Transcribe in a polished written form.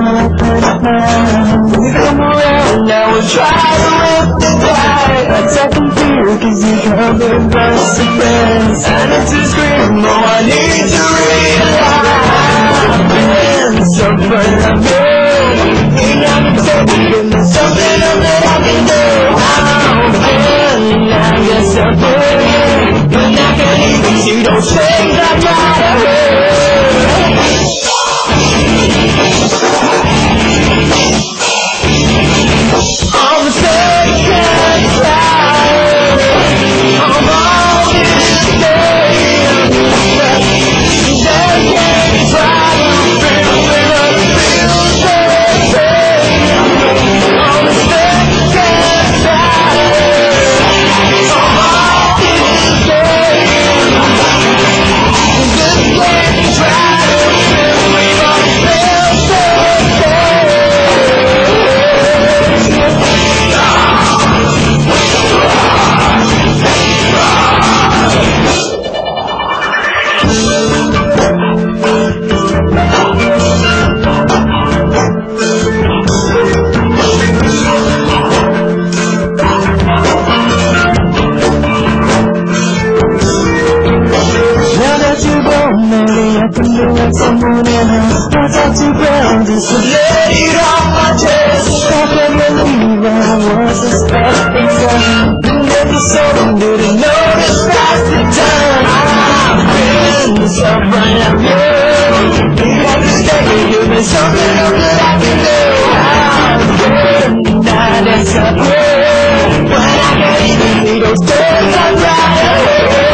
You come around, I will try to live the fight. I second fear, cause you covered by surprise. I need to scream, oh I need to realize I've been suffering, I've been taking, there's something else that I can do. I'm feeling, I guess I'm feeling, but I can't even see those things I gotta hear. I'm sick and tired of all this pain. They can't try to feel it, I feel so pain. I'm sick and tired of all this pain. They can't try to feel it, I feel so pain. Someone else, I talk to ground just to let it off my chest. I can't believe I was suspecting something. Never saw them, didn't notice past the time. I've been suffering, I've been. You got to stay, give me something else that I can do. I've been denied and suffering, but I can't even see those days I'm right away.